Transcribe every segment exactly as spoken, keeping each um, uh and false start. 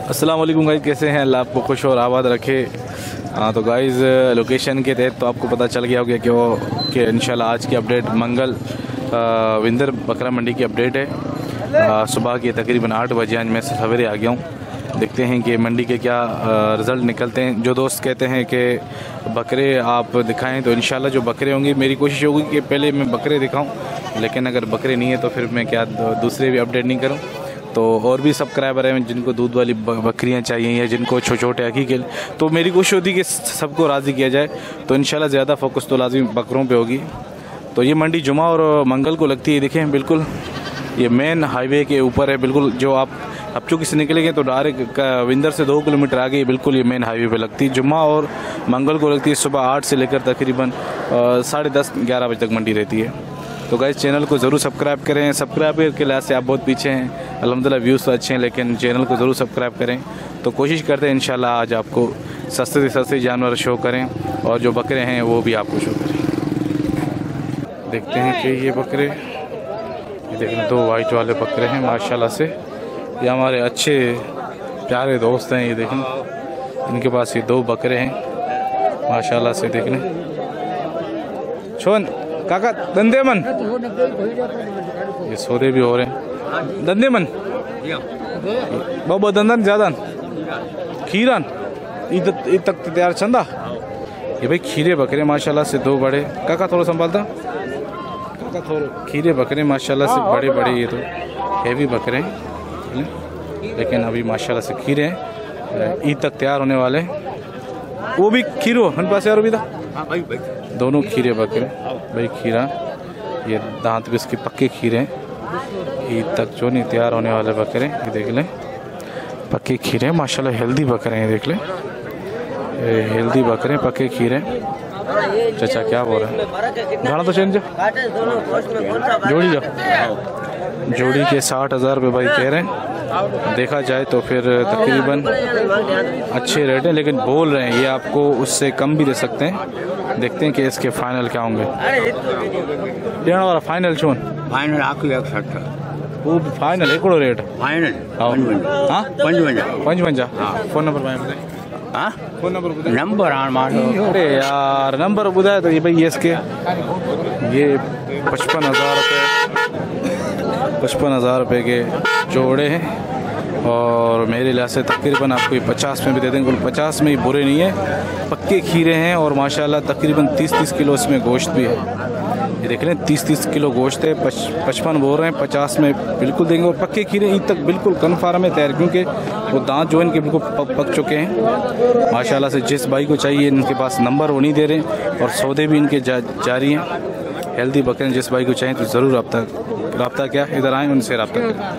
अस्सलाम वालेकुम गाइस, कैसे हैं? अल्लाह आपको खुश और आबाद रखे। हाँ तो गाइस, लोकेशन के तहत तो आपको पता चल गया होगा कि वो कि इंशाल्लाह आज की अपडेट मंगल विंदर बकरा मंडी की अपडेट है। आ, सुबह के तकरीबन आठ बजे आज मैं सवेरे आ गया हूँ। देखते हैं कि मंडी के क्या रिज़ल्ट निकलते हैं। जो दोस्त कहते हैं कि बकरे आप दिखाएं तो इंशाल्लाह जो बकरे होंगे मेरी कोशिश होगी कि पहले मैं बकरे दिखाऊं, लेकिन अगर बकरे नहीं है तो फिर मैं क्या दूसरे भी अपडेट नहीं करूं। तो और भी सब्सक्राइबर हैं जिनको दूध वाली बकरियां चाहिए या जिनको छोटे छोटे हकीके, तो मेरी कोशिश होती है कि सबको राज़ी किया जाए। तो इंशाल्लाह ज़्यादा फोकस तो लाजिम बकरों पे होगी। तो ये मंडी जुमा और मंगल को लगती है। देखें बिल्कुल ये मेन हाईवे के ऊपर है। बिल्कुल जो आप अब चूँकि से निकलेंगे तो डायरेक्ट विंदर से दो किलोमीटर आगे बिल्कुल ये मेन हाईवे पे लगती है। जुम्मा और मंगल को लगती है सुबह आठ से लेकर तकरीबन साढ़े दस ग्यारह बजे तक मंडी रहती है। तो गाइस चैनल को ज़रूर सब्सक्राइब करें। सब्सक्राइब के लिहाज से आप बहुत पीछे हैं, अल्हम्दुलिल्लाह व्यूज़ तो अच्छे हैं, लेकिन चैनल को ज़रूर सब्सक्राइब करें। तो कोशिश करते हैं इंशाल्लाह आज आपको सस्ते से सस्ते जानवर शो करें और जो बकरे हैं वो भी आपको शो करें। देखते हैं कि ये बकरे, ये देखना दो वाइट वाले बकरे हैं माशाल्लाह से। ये हमारे अच्छे प्यारे दोस्त हैं। ये देखें इनके पास ये दो बकरे हैं माशाल्लाह से। देखने छोन काका धंधे मन, ये सौदे भी हो रहे हैं धंधे मन बाबा धंधन ज़्यादा खीरान ईद ईद तक तैयार चंदा। ये भाई खीरे बकरे माशाल्लाह से दो बड़े। काका थोड़ा संभालता काका थोड़ा खीरे बकरे माशाल्लाह से बड़े बड़े। ये तो हैवी बकरे हैं, लेकिन अभी माशाल्लाह से खीरे हैं, ईद तक तैयार होने वाले हैं। वो भी खीरो हन पास यार भी था, दोनों खीरे बकरे भाई खीरा। ये दांत भी इसके पक्के खीरे हैं, ईद तक जो नहीं तैयार होने वाले बकरे। ये देख लें पक्के खीरे माशाल्लाह, हेल्दी बकरे हैं। देख लें हेल्दी बकरे पक्के खीरे। चाचा क्या बोल रहे हैं? गाना तो चेंज जोड़ी जा जोड़ी के साठ हज़ार रुपये भाई कह रहे हैं। देखा जाए तो फिर तकरीबन अच्छे रेट हैं, लेकिन बोल रहे हैं ये आपको उससे कम भी दे सकते हैं। देखते हैं कि इसके फाइनल क्या होंगे। देना वाला फाइनल छोन फाइनल आखिरी इकसठ वो फाइनल एक रेट फाइनल हाँ पंचवंजा पंचवंजा। फ़ोन नंबर बताए हाँ फ़ोन नंबर बताए नंबर हाँ मानो। अरे यार नंबर बताया तो ये भाई ये इसके ये पचपन हज़ार रुपये पचपन हज़ार रुपये के जोड़े हैं और मेरे लिहाज से तकरीबन आपको ये पचास में भी दे देंगे। पचास में ही बुरे नहीं है, पक्के खीरे हैं और माशाल्लाह तकरीबन तीस तीस किलो इसमें गोश्त भी है। ये देख लें तीस तीस किलो गोश्त है। पच, पचपन बोल रहे हैं, पचास में बिल्कुल देंगे। और पक्के खीरे ईद तक बिल्कुल कन्फर्म है तैयार, क्योंकि वो दांत जो इनके बिल्कुल पक, पक चुके हैं माशाल्लाह से। जिस भाई को चाहिए इनके पास नंबर वो नहीं दे रहे और सौदे भी इनके जा, जारी हैं। हेल्दी बकरे जिस भाई को चाहिए तो ज़रूर रब्ता रब्ता क्या इधर आएँ उनसे रब्ता करें।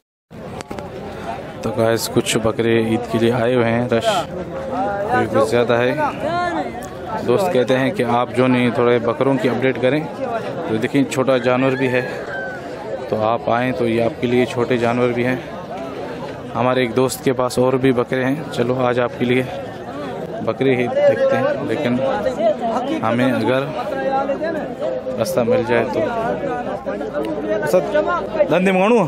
तो गाइस कुछ बकरे ईद के लिए आए हुए हैं, रश कुछ ज़्यादा है। दोस्त कहते हैं कि आप जो नहीं थोड़े बकरों की अपडेट करें। तो देखिए छोटा जानवर भी है, तो आप आएँ तो ये आपके लिए छोटे जानवर भी हैं। हमारे एक दोस्त के पास और भी बकरे हैं, चलो आज आपके लिए बकरे ही देखते हैं। लेकिन हमें अगर रास्ता मिल जाए तो धंधे मंगाणू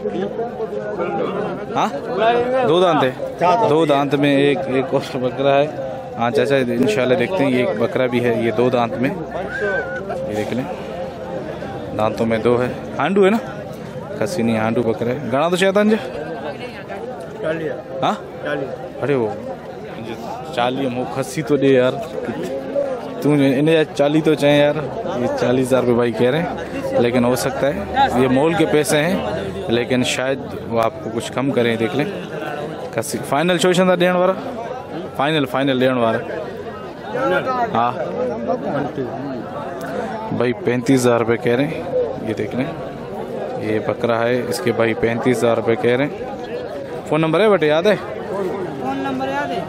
हाँ दो दांत है, दो दांत में एक एक और बकरा है। हाँ चाचा इंशाल्लाह देखते हैं। ये एक बकरा भी है, ये दो दांत में, ये देख लें दांतों में दो है। हांडू है ना, खसी नहीं हांडू बकरा है। गाना तो चाहता है हाँ अरे वो चाली वो खसी तो दे यार तू इन्हें चाली तो चाहे यार। ये चालीस हज़ार रुपये भाई कह रहे हैं, लेकिन हो सकता है ये मोल के पैसे हैं, लेकिन शायद वो आपको कुछ कम करें। देख लें खसी फाइनल शोशन था देने वाला, फाइनल फाइनल देने वाला हाँ भाई पैंतीस हज़ार रुपये कह रहे हैं। ये देख लें ये बकरा है, इसके भाई पैंतीस हज़ार रुपये कह रहे हैं। फ़ोन नंबर है बेटे याद है? फोन नंबर याद है?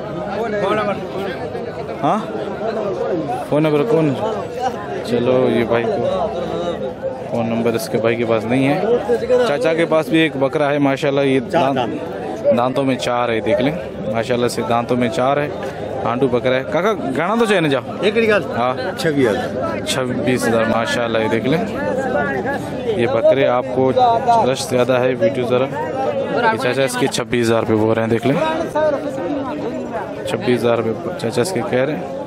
हाँ फ़ोन नंबर कौन? चलो ये भाई को फ़ोन नंबर इसके भाई के पास नहीं है। चाचा के पास भी एक बकरा है माशाल्लाह। ये दांत दांतों में चार है, देख लें माशाल्लाह से दांतों में चार है। हांडू बकरा है। काका गाना तो चाहिए जाओ एक हाँ छब्बीस छब्बीस हज़ार माशाल्लाह। ये देख लें ये बकरे आपको रश ज़्यादा है। वीडियो ज़रा चाचा इसके छब्बीस हज़ार रुपये बोल रहे हैं, देख लें छब्बीस हज़ार रुपये चाचा इसके कह रहे हैं।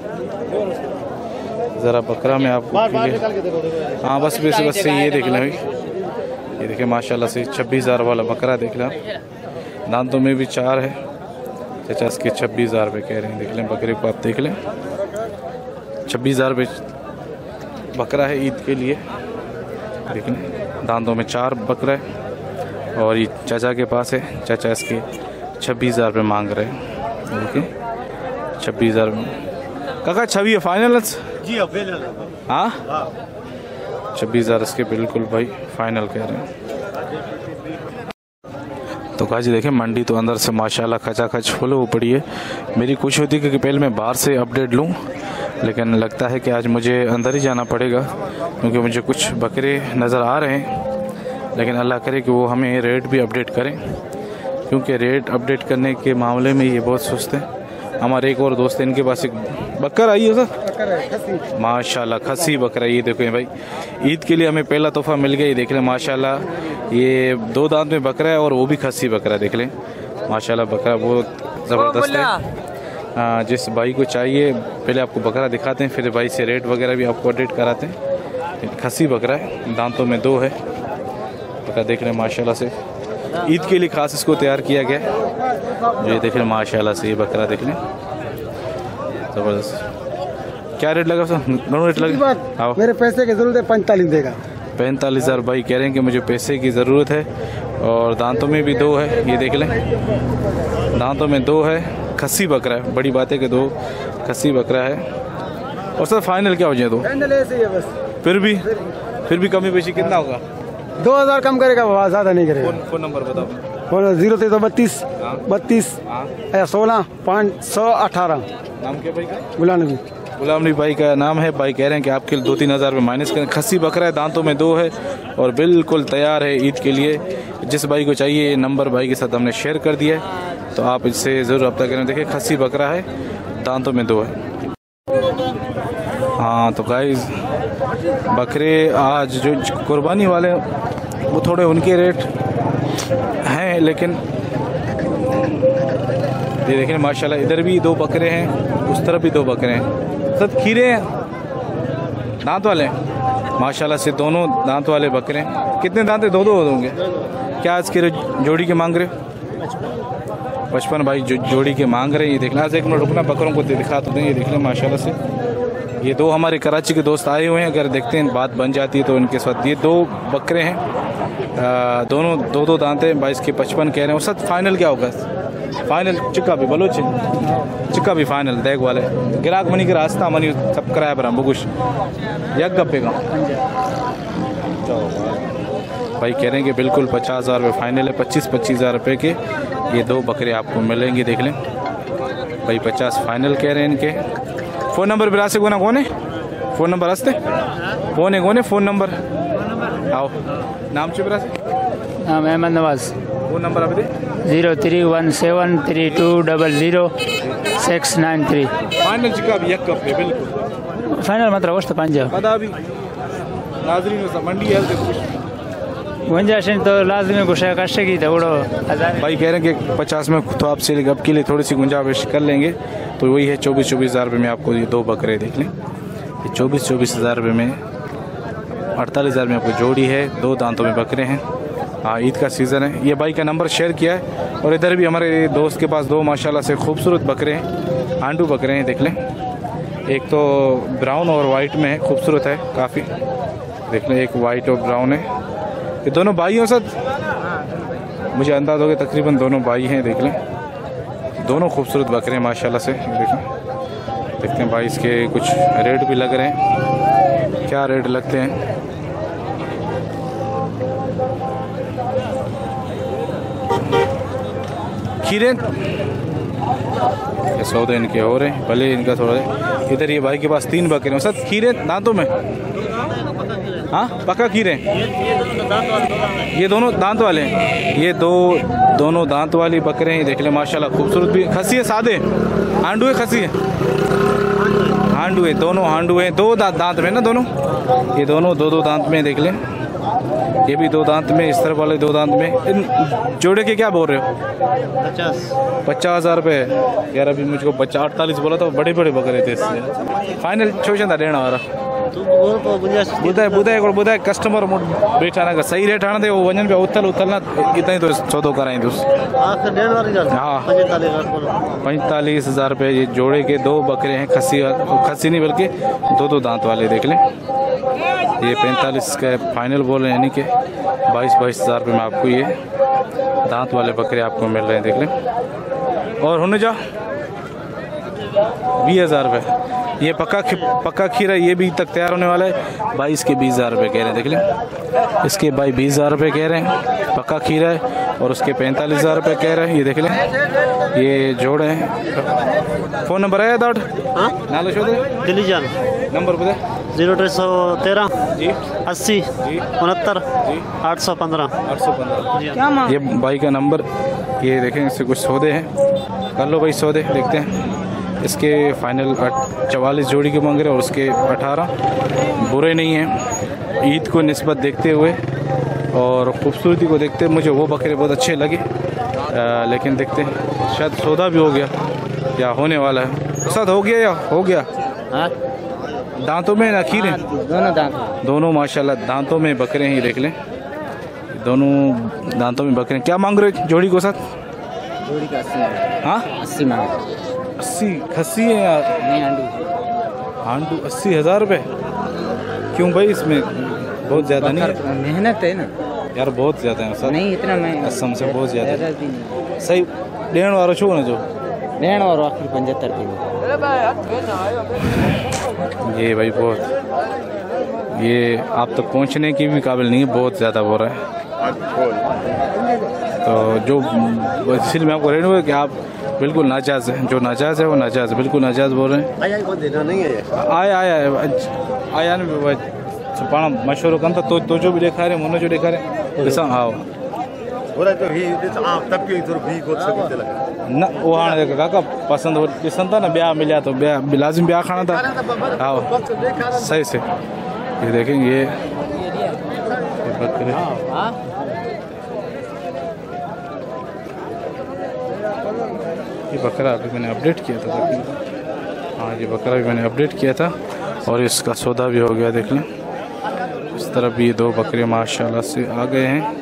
ज़रा बकरा में आपको हाँ बस बस बस से ये देख लें भाई, ये देखें माशाल्लाह से छब्बीस हज़ार वाला बकरा देख लें आप। दांतों में भी चार है, चाचा इसके छब्बीस हज़ार रुपये कह रहे हैं, देख लें बकरे को आप देख लें छब्बीस हज़ार रुपये बकरा है ईद के लिए, देख लें दांतों में चार बकरा है और ये चाचा के पास है। चाचा इसके छब्बीस हज़ार रुपये मांग रहे हैं, देखिए छब्बीस हज़ार काका छवि है फाइनल जी हाँ छब्बीस हज़ार इसके बिल्कुल भाई फाइनल कह रहे हैं। तो काजी देखें मंडी तो अंदर से माशाल्लाह खचाखच फुल हो पड़ी है। मेरी कोशिश होती है कि पहले मैं बाहर से अपडेट लूँ, लेकिन लगता है कि आज मुझे अंदर ही जाना पड़ेगा क्योंकि मुझे कुछ बकरे नज़र आ रहे हैं, लेकिन अल्लाह करे कि वो हमें रेट भी अपडेट करें क्योंकि रेट अपडेट करने के मामले में ये बहुत सुस्त है। हमारे एक और दोस्त है, इनके पास एक बकरा आई है सर माशाल्लाह खस्सी बकरा, ये देखो भाई ईद के लिए हमें पहला तोहफा मिल गया। ये देख लें माशाल्लाह ये दो दांत में बकरा है और वो भी खस्सी बकरा, देख लें माशाल्लाह बकरा बहुत ज़बरदस्त है। आ, जिस भाई को चाहिए पहले आपको बकरा दिखाते हैं, फिर भाई से रेट वगैरह भी आपको अपडेट कराते हैं। खस्सी बकरा है, दांतों में दो है बकरा, देख लें माशाल्लाह से ईद के लिए खास इसको तैयार किया गया है। ये देख लें माशाल्लाह से ये बकरा देख लें ज़बरदस्त। क्या रेट लगा सर? दोनों रेट लगे? आओ मेरे पैसे की जरूरत है, पैंतालीस देगा। पैंतालीस हज़ार भाई कह रहे हैं कि मुझे पैसे की ज़रूरत है और दांतों में भी दो है, ये देख लें दांतों में दो है, खस्सी बकरा है, बड़ी बात है कि दो खस्सी बकरा है। और सर फाइनल क्या हो जाए? दो ऐसे ही है बस। फिर भी फिर भी कमी पेशी कितना होगा? दो हजार कम करेगा बाबा, ज्यादा नहीं करेगा। फोन नंबर बताओ। फोन जीरो तीन सौ बत्तीस बत्तीस सोलह पाँच सौ अठारह। नाम क्या भाई का? गुलाम नबी। गुलाम नबी भाई का नाम है। भाई कह रहे हैं कि आपके लिए दो तीन हज़ार रुपये माइनस करें। खस्सी बकरा है, दांतों में दो है और बिल्कुल तैयार है ईद के लिए। जिस भाई को चाहिए ये नंबर भाई के साथ हमने शेयर कर दिया है, तो आप इससे ज़रूर रब्ता करें। देखिए खस्सी बकरा है, दांतों में दो है। हाँ तो गाइस बकरे आज जो कुर्बानी वाले वो थोड़े उनके रेट हैं, लेकिन ये देखिए माशाल्लाह इधर भी दो बकरे हैं, उस तरफ भी दो बकरे हैं, सब खीरे हैं, दांत वाले हैं माशाल्लाह से, दोनों दांत वाले बकरे हैं। कितने दांत है? दो दो होंगे। क्या इसके जोड़ी के मांग रहे? पचपन भाई जो जोड़ी के मांग रहे हैं। ये देखना, आज एक मिनट रुकना, बकरों को दिखा तो दें। ये देख लें माशाल्लाह से ये दो हमारे कराची के दोस्त आए हुए हैं, अगर देखते हैं बात बन जाती है तो इनके साथ। ये दो बकरे हैं, आ, दोनों दो दो दांत हैं, बाईस के पचपन कह रहे हैं। और सर फाइनल क्या होगा? फाइनल चिक्का भी बलोच चिक्का भी फाइनल देख वाले गिराक मनी के रास्ता मनी सब कराया पर बुकुश यक गप्पे का भाई कह रहे हैं कि बिल्कुल पचास हज़ार रुपये फाइनल है। पच्चीस पच्चीस हज़ार रुपये के ये दो बकरे आपको मिलेंगे, देख लें भाई पचास फाइनल कह रहे हैं इनके। फ़ोन नंबर बिरा से कोना कौन है? फ़ोन नंबर हंसते कौन है? कौन है फ़ोन नंबर? आओ नाम से बिरा से नाम अहमद नवाज। फ़ोन नंबर आप दे zero three one seven three two double zero six nine three. Final चिका भी एक कप है बिल्कुल फाइनल मात्र वस्त पंजा पता भी नाजरीन सा मंडी है गुंजाइश तो लाजमी कुछ है कष्ट की तो भाई कह रहे हैं कि पचास में तो आपसे अब के लिए थोड़ी सी गुंजाइश कर लेंगे, तो वही है चौबीस चौबीस हज़ार रुपये में आपको ये दो बकरे देख लें। ये चौबीस चौबीस हज़ार रुपये में अड़तालीस हज़ार में आपको जोड़ी है, दो दांतों में बकरे हैं। हाँ ईद का सीज़न है। ये भाई का नंबर शेयर किया है। और इधर भी हमारे दोस्त के पास दो माशाल्लाह से खूबसूरत बकरे हैं, आंडू बकरे हैं, देख लें। एक तो ब्राउन और वाइट में है, खूबसूरत है काफ़ी, देख लें। एक वाइट और ब्राउन है, ये दोनों भाई हो सर, मुझे अंदाज़ हो गया तकरीबन दोनों भाई हैं, देख लें। दोनों खूबसूरत बकरे हैं माशाल्लाह से, देखें। देखते हैं भाई इसके कुछ रेट भी लग रहे हैं, क्या रेट लगते हैं। खीरे सौदे इनके हो रहे हैं, भले इनका थोड़ा है। इधर ये भाई के पास तीन बकरे हैं सर, खीरे दांतों में, हाँ पक्का खीरे, ये दोनों दांत वाले हैं। ये दो दोनों दांत वाली बकरे हैं, देख ले माशाल्लाह खूबसूरत भी। खसी है सादे, हांडू है, खसी है, हांडू है, दोनों हांडू है, दो दांत दांत में ना दोनों, ये दोनों दो दो दांत में देख लें। ये भी दो दांत में, इस तरफ वाले दो दांत में। इन जोड़े के क्या बोल रहे हो? पचास पचास हज़ार रुपये यार। अभी मुझको पचास अड़तालीस बोला था, बड़े बड़े बकरे थे इसलिए। फाइनल छोशन था देना वाला ॿुधाए ॿुधाए हिकिड़ो ॿुधाए कस्टमर मूं वेठा न सही रेट हणंदे उहो वञनि पिया उथल उथल न इतां ई तो सौदो कराईंदुसि। हाँ पैंतालीस हज़ार रुपये ये जोड़े के दो बकरे हैं, खस्सी खस्सी नहीं बल्कि दो दो दांत वाले देख लें। ये पैंतालीस का फाइनल बोल रहे हैं, यानी कि बाईस बाईस हज़ार रुपये में आपको ये दांत वाले बकरे आपको मिल रहे हैं देख लें। और होने जा बीस हज़ार रुपये ये पक्का पक्का खीरा, ये भी तक तैयार होने वाला है। बाईस के बीस हज़ार रुपये कह रहे हैं देख लें। इसके भाई बीस हज़ार रुपये कह रहे हैं, पक्का खीरा है। और उसके पैंतालीस हज़ार रुपये कह रहे हैं, ये देख लें। ये जोड़े हैं। फ़ोन नंबर है दाड़ नालो शो दे दिल्ली जान नंबर बता जीरो टे सौ तेरह जी अस्सी जी उनहत्तर जी आठ सौ पंद्रह आठ सौ पंद्रह। क्या मांग ये भाई का नंबर, ये देखें इससे कुछ सौदे हैं, कर लो भाई सौदे। देखते हैं इसके फाइनल चवालीस जोड़ी के मांग रहे हैं और उसके अठारह बुरे नहीं हैं। ईद को निस्बत देखते हुए और ख़ूबसूरती को देखते हुए मुझे वो बकरे बहुत अच्छे लगे। आ, लेकिन देखते हैं शायद सौदा भी हो गया या होने वाला है। साथ हो गया या हो गया? हाँ दांतों में ना खीरे दोनों दांत दोनों माशाल्लाह दांतों में बकरे हैं, देख लें दोनों दांतों में बकरे हैं। क्या मांग रहे हो जोड़ी को साथ? जोड़ी का अस्सी हाँ अस्सी मांग अस्सी खस्सी है यार। नहीं आंडू हांडू अस्सी हज़ार रुपये क्यों भाई? इसमें बहुत ज़्यादा नहीं है मेहनत है ना यार, बहुत ज़्यादा है सर। नहीं इतना मैं असम से बहुत ज़्यादा है। नहीं सही ॾियण वारो छो न जो लेना और आखिर पंजहत्तर किलो ये भाई बहुत, ये आप तक पहुंचने की भी काबिल नहीं है, बहुत ज़्यादा हो रहा है। तो जो इसलिए मैं आपको रेट हुआ कि आप बिल्कुल नाजायज़ है, जो नाजायज़ है वो नाजायज़ है, बिल्कुल नाजायज़ बोल रहे हैं। आया आया आया न पाण मशवरो कनि था तो तो जो भी ॾेखारे हुन जो ॾेखारे ॾिसां। हा न उहो हाणे काका पसंदि ॾिसनि था न, ॿिया मिलिया तो ॿिया लाज़िम ॿिया खणनि था। हा सही से ये देखें ये बकरे ये बकरा अभी मैंने अपडेट किया था तकरीबन। हाँ ये बकरा भी मैंने अपडेट किया था और इसका सौदा भी हो गया देख लें। इस तरफ भी ये दो बकरे माशाल्लाह से आ गए हैं।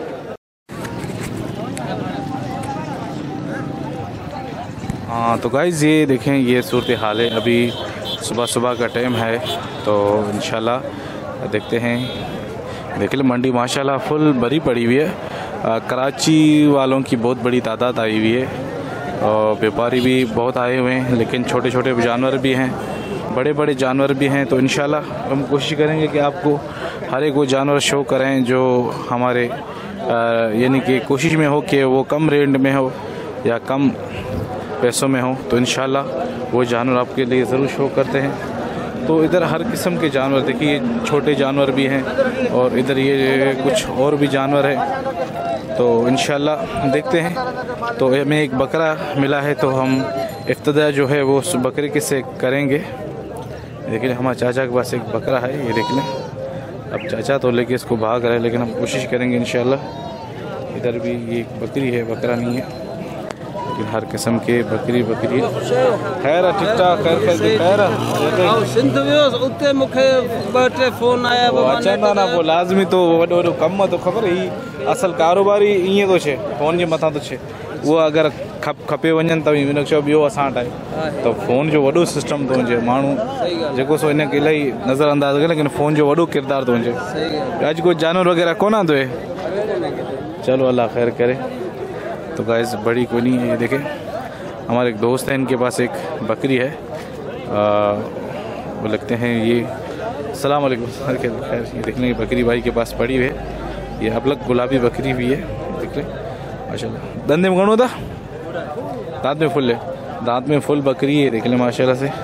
हाँ तो गाइज़ ये देखें ये सूरत हाल है, अभी सुबह सुबह का टाइम है तो इंशाल्लाह देखते हैं। देख लें मंडी माशाल्लाह फुल भरी पड़ी हुई है। आ, कराची वालों की बहुत बड़ी तादाद आई हुई है और व्यापारी भी बहुत आए हुए हैं, लेकिन छोटे छोटे जानवर भी हैं, बड़े बड़े जानवर भी हैं। तो इंशाल्लाह हम कोशिश करेंगे कि आपको हर एक वो जानवर शो करें जो हमारे यानी कि कोशिश में हो कि वो कम रेट में हो या कम पैसों में हो। तो इंशाल्लाह वो जानवर आपके लिए ज़रूर शो करते हैं। तो इधर हर किस्म के जानवर देखिए, छोटे जानवर भी हैं और इधर ये कुछ और भी जानवर हैं। तो इंशाल्लाह देखते हैं। तो हमें एक बकरा मिला है तो हम इब्तिदा जो है वो उस बकरे के से करेंगे। देख लें हमारे चाचा के पास एक बकरा है, ये देख लें। अब चाचा तो लेके इसको भाग रहा है, लेकिन हम कोशिश करेंगे इंशाल्लाह। इधर भी ये एक बकरी है, बकरा नहीं है, लेकिन हर किस्म के बकरी बकरी खैर ठीक ठाक खैर खैर खैर सिंध वियोसि उते मूंखे ॿ टे फ़ोन आया अचंदा न पोइ लाज़मी तो वॾो वॾो कमु तो ख़बर ही असल कारोबारी ईअं थो थिए, फ़ोन जे मथां थो थिए। उहो अगरि खप खपे वञनि त हिन चयो ॿियो असां वटि आहे। त फ़ोन जो वॾो सिस्टम थो हुजे, माण्हू जेको सो हिनखे इलाही नज़र अंदाज़ करे, लेकिन फ़ोन जो वॾो किरदार थो हुजे। अॼु कोई जानवर वग़ैरह कोन आंदो है, चलो अल्लाह खैर करे। तो गाइस बड़ी कोई नहीं है। ये देखें हमारे एक दोस्त हैं, इनके पास एक बकरी है, आ, वो लगते हैं ये सलाम अलैकुम खैर। ये देख लें बकरी भाई के पास पड़ी हुई है, ये अलग गुलाबी बकरी भी है, देख लें माशाल्लाह। दंदे में गणो था, दांत में फुल है, दांत में फुल बकरी है, देख लें माशाल्लाह से।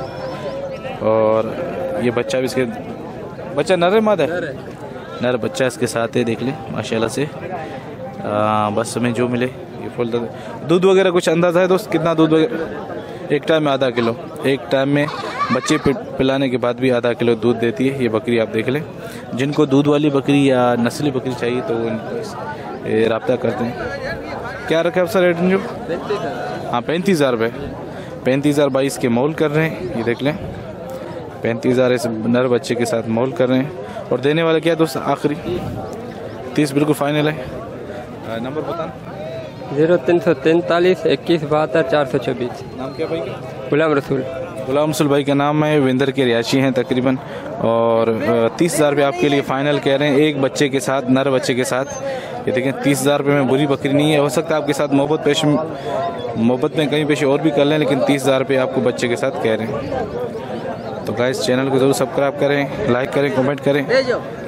और ये बच्चा भी इसके, बच्चा नर है मादा है, नर बच्चा इसके साथ है, देख लें माशाल्लाह से। आ, बस हमें जो मिले ये फुल दूध वगैरह कुछ अंदाज़ा है दोस्त कितना दूध वगैरह? एक टाइम में आधा किलो, एक टाइम में बच्चे पि- पिलाने के बाद भी आधा किलो दूध देती है ये बकरी, आप देख लें। जिनको दूध वाली बकरी या नस्ली बकरी चाहिए तो वो रब्ता करते हैं। क्या रखा है सर रेट जो? हाँ पैंतीस हज़ार रुपये, पैंतीस हज़ार बाईस के मोल कर रहे हैं, ये देख लें। पैंतीस हज़ार इस नर बच्चे के साथ मोल कर रहे हैं। और देने वाला क्या है दोस्त? आखिरी तीस बिल्कुल फाइनल है। नंबर बताना। जीरो तीन सौ तैंतालीस इक्कीस बहत्तर चार सौ छब्बीस। नाम क्या भाई? गुलाम रसूल। गुलाम रसूल भाई का नाम है, विंदर के रिहायशी हैं तकरीबन। और तीस हज़ार रुपये आपके लिए फ़ाइनल कह रहे हैं एक बच्चे के साथ, नर बच्चे के साथ। ये देखें तीस हज़ार रुपये में बुरी बकरी नहीं है। हो सकता है आपके साथ मोहब्बत पेश मोहब्बत में कहीं पेश और भी कर लें, लेकिन तीस हज़ार रुपये आपको बच्चे के साथ कह रहे हैं। तो गाइस चैनल को ज़रूर सब्सक्राइब करें, लाइक करें, कमेंट करें।